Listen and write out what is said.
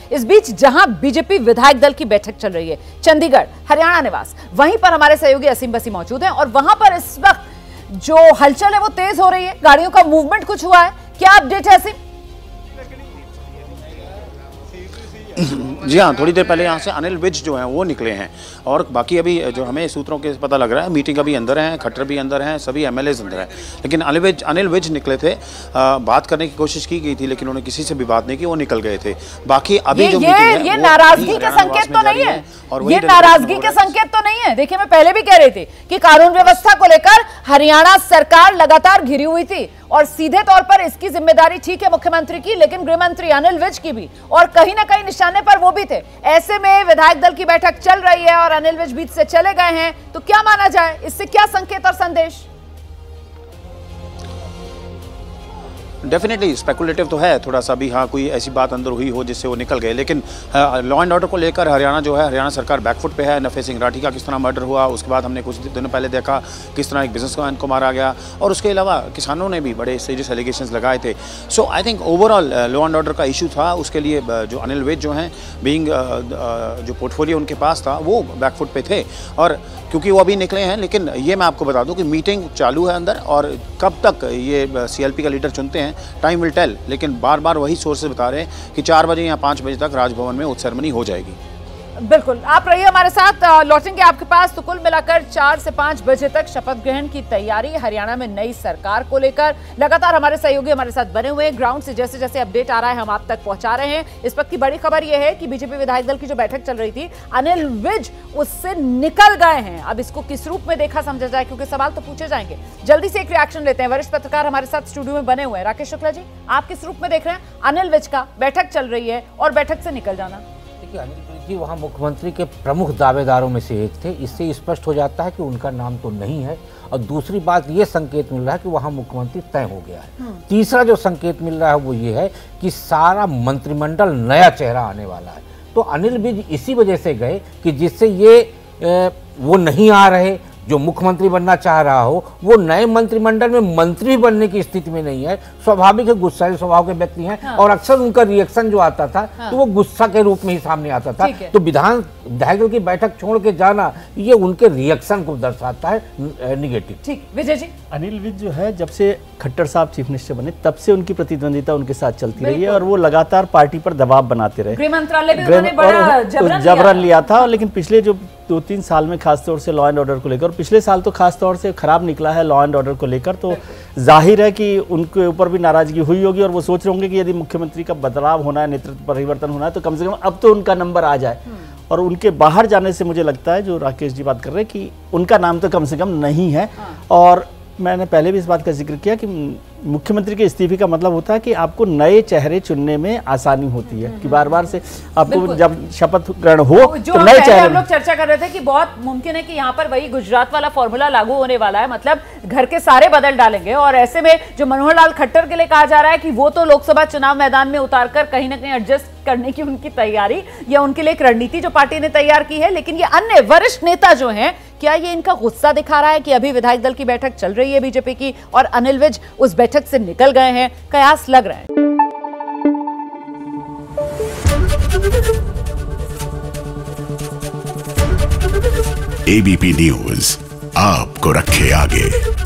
इस बीच जहां बीजेपी विधायक दल की बैठक चल रही है चंडीगढ़ हरियाणा निवास, वहीं पर हमारे सहयोगी असीम बसी मौजूद हैं और वहां पर इस वक्त जो हलचल है वो तेज हो रही है, गाड़ियों का मूवमेंट कुछ हुआ है, क्या अपडेट है असीम? जी हाँ, थोड़ी देर पहले यहाँ से अनिल विज जो हैं वो निकले हैं और बाकी अभी जो हमें सूत्रों के पता लग रहा है मीटिंग अभी अंदर है, खट्टर भी अंदर हैं, सभी एमएलएज अंदर हैं, लेकिन अनिल विज निकले थे। बात करने की कोशिश की गई थी लेकिन उन्होंने किसी से भी बात नहीं की, वो निकल गए थे। बाकी अभी जो ये नाराजगी के संकेत तो नहीं है, ये नाराजगी के संकेत तो नहीं है। देखिए, मैं पहले भी कह रही थी कि कानून व्यवस्था को लेकर हरियाणा सरकार लगातार घिरी हुई थी और सीधे तौर पर इसकी जिम्मेदारी ठीक है मुख्यमंत्री की, लेकिन गृह मंत्री अनिल विज की भी, और कहीं ना कहीं निशाने पर वो भी थे। ऐसे में विधायक दल की बैठक चल रही है और अनिल विज बीच से चले गए हैं, तो क्या माना जाए, इससे क्या संकेत और संदेश? डेफिनेटली स्पेकुलेटिव तो है थोड़ा सा भी, हाँ कोई ऐसी बात अंदर हुई हो जिससे वो निकल गए, लेकिन लॉ एंड ऑर्डर को लेकर हरियाणा जो है, हरियाणा सरकार बैकफुट पे है। नफे सिंह राठी का किस तरह मर्डर हुआ, उसके बाद हमने कुछ दिनों पहले देखा किस तरह एक बिजनेसमैन को मारा गया, और उसके अलावा किसानों ने भी बड़े सीरियस एलिगेशंस लगाए थे। So I think overall law and order का इशू था, उसके लिए जो अनिल विज जो हैं बीइंग जो पोर्टफोलियो उनके पास था वो बैकफुट पे थे, और क्योंकि वो अभी निकले हैं। लेकिन ये मैं आपको बता दूं कि मीटिंग चालू है अंदर, और कब तक ये सीएलपी का लीडर चुनते हैं टाइम विल टेल, लेकिन बार बार वही सोर्सेज बता रहे हैं कि 4 बजे या 5 बजे तक राजभवन में उस सेरेमनी हो जाएगी। बिल्कुल, आप रहिए हमारे साथ, लौटेंगे आपके पास। तो कुल मिलाकर 4 से 5 बजे तक शपथ ग्रहण की तैयारी हरियाणा में नई सरकार को लेकर। लगातार हमारे सहयोगी हमारे साथ बने हुए हैं, ग्राउंड से जैसे जैसे अपडेट आ रहा है हम आप तक पहुंचा रहे हैं। इस वक्त की बड़ी खबर यह है कि बीजेपी विधायक दल की जो बैठक चल रही थी, अनिल विज उससे निकल गए हैं। अब इसको किस रूप में देखा समझा जाए, क्योंकि सवाल तो पूछे जाएंगे। जल्दी से एक रिएक्शन लेते हैं, वरिष्ठ पत्रकार हमारे साथ स्टूडियो में बने हुए हैं। राकेश शुक्ला जी, आप किस रूप में देख रहे हैं अनिल विज का बैठक चल रही है और बैठक से निकल जाना? देखिए, अनिल विज जी वहाँ मुख्यमंत्री के प्रमुख दावेदारों में से एक थे, इससे स्पष्ट हो जाता है कि उनका नाम तो नहीं है। और दूसरी बात ये संकेत मिल रहा है कि वहाँ मुख्यमंत्री तय हो गया है। तीसरा जो संकेत मिल रहा है वो ये है कि सारा मंत्रिमंडल नया चेहरा आने वाला है। तो अनिल विज इसी वजह से गए कि जिससे ये वो नहीं आ रहे, जो मुख्यमंत्री बनना चाह रहा हो वो नए मंत्रिमंडल में मंत्री बनने की स्थिति में नहीं है। स्वाभाविक है, गुस्साई स्वभाव के व्यक्ति हैं। हाँ। और अक्सर उनका रिएक्शन जो आता था, हाँ, तो वो गुस्सा के रूप में ही सामने आता था। तो विधायक दल की बैठक छोड़ के जाना ये उनके रिएक्शन को दर्शाता है निगेटिव। ठीक, विजय जी, अनिल विज जो है जब से खट्टर साहब चीफ मिनिस्टर बने तब से उनकी प्रतिद्वंदिता उनके साथ चलती रही है और वो लगातार पार्टी पर दबाव बनाते रहे। गृह मंत्रालय भी उन्होंने बड़ा जबरन लिया था, लेकिन पिछले जो 2-3 साल में खासतौर से लॉ एंड ऑर्डर को लेकर, और पिछले साल तो खासतौर से खराब निकला है लॉ एंड ऑर्डर को लेकर, तो जाहिर है कि उनके ऊपर भी नाराजगी हुई होगी और वो सोच रहे होंगे कि यदि मुख्यमंत्री का बदलाव होना है, नेतृत्व परिवर्तन होना है, तो कम से कम अब तो उनका नंबर आ जाए। और उनके बाहर जाने से मुझे लगता है, जो राकेश जी बात कर रहे हैं, कि उनका नाम तो कम से कम नहीं है। और मैंने पहले भी इस बात का जिक्र किया कि मुख्यमंत्री के इस्तीफे का मतलब होता है कि आपको नए चेहरे चुनने में आसानी होती है, कि बार बार से आपको जब शपथ ग्रहण हो तो नए चेहरे। हम लोग चर्चा कर रहे थे कि बहुत मुमकिन है कि यहाँ पर वही गुजरात वाला फॉर्मूला लागू होने वाला है, मतलब घर के सारे बदल डालेंगे। और ऐसे में जो मनोहर लाल खट्टर के लिए कहा जा रहा है कि वो तो लोकसभा चुनाव मैदान में उतारकर कहीं ना कहीं एडजस्ट करने की उनकी तैयारी या उनके लिए एक रणनीति जो पार्टी ने तैयार की है। लेकिन ये अन्य वरिष्ठ नेता जो हैं, क्या ये इनका गुस्सा दिखा रहा है कि अभी विधायक दल की बैठक चल रही है बीजेपी की और अनिल विज उस बैठक से निकल गए हैं? कयास लग रहा है। एबीपी न्यूज आपको रखे आगे।